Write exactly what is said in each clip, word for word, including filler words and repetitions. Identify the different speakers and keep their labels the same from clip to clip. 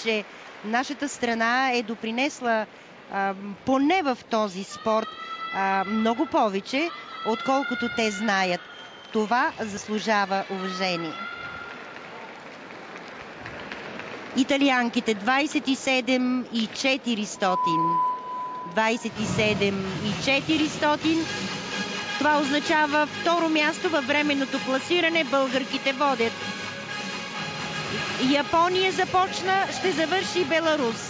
Speaker 1: че нашата страна е допринесла а, поне в този спорт а, много повече, отколкото те знаят. Това заслужава уважение. Италианките двадесет и седем и четиристотин. двадесет и седем и четиристотин. Това означава второ място във временното класиране. Българките водят. Япония започна, ще завърши Беларус.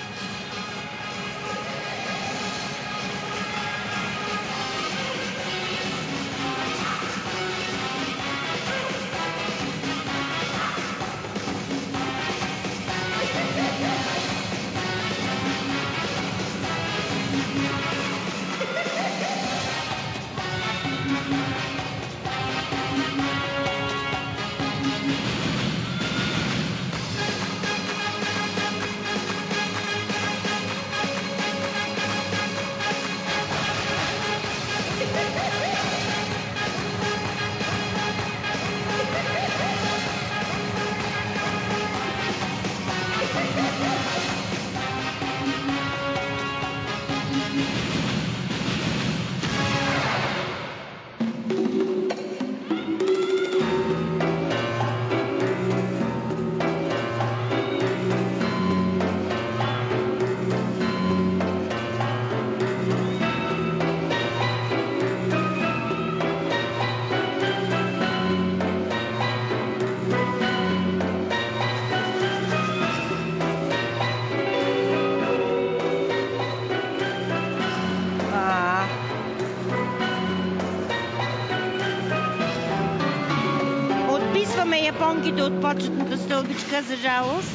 Speaker 1: Отписваме японките от почетната стълбичка, за жалост.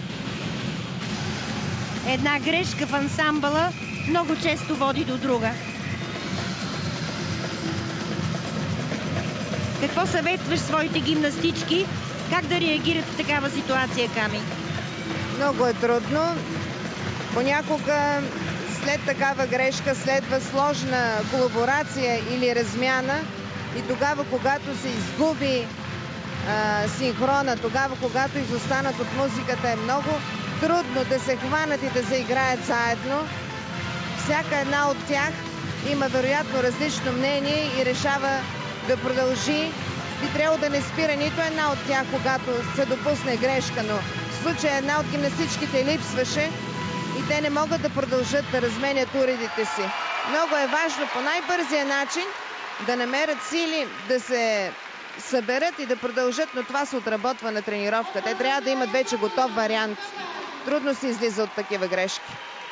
Speaker 1: Една грешка в ансамбъла много често води до друга. Какво съветваш своите гимнастички? Как да реагират в такава ситуация, Ками?
Speaker 2: Много е трудно. Понякога след такава грешка следва сложна колаборация или размяна и тогава, когато се изгуби а, синхрона, тогава, когато изостанат от музиката, е много трудно да се хванат и да заиграят заедно. Всяка една от тях има вероятно различно мнение и решава да продължи. Би трябвало да не спира нито една от тях, когато се допусне грешка, но в случая една от гимнастичките липсваше и те не могат да продължат да разменят уредите си. Много е важно по най-бързия начин да намерят сили да се съберат и да продължат, но това се отработва на тренировка. Те трябва да имат вече готов вариант. Трудно се излиза от такива грешки.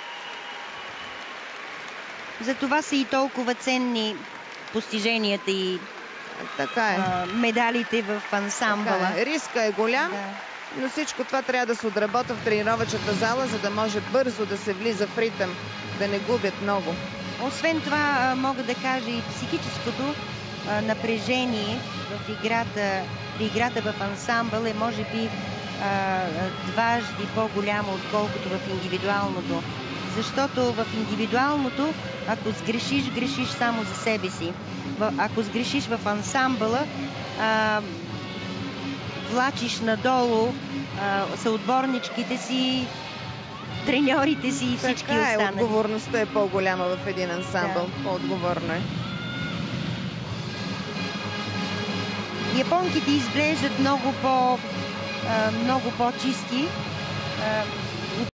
Speaker 1: Затова са и толкова ценни постиженията и
Speaker 2: така е.
Speaker 1: а, медалите в ансамбъла.
Speaker 2: Е. Риска е голям, да. Но всичко това трябва да се отработва в тренировъчната зала, за да може бързо да се влиза в ритъм, да не губят много.
Speaker 1: Освен това, мога да кажа и психическото а, напрежение в играта, при играта в ансамбъл е може би а, дважди по-голямо, отколкото в индивидуалното. Защото в индивидуалното, ако сгрешиш, грешиш само за себе си. Ако сгрешиш в ансамбъла, а, влачиш надолу а, съотборничките си, треньорите си и всички
Speaker 2: така
Speaker 1: останали.
Speaker 2: Е, отговорността е по-голяма в един ансамбъл. Да. По-отговорно е.
Speaker 1: Японките изглеждат много по, а, много по-чисти. А,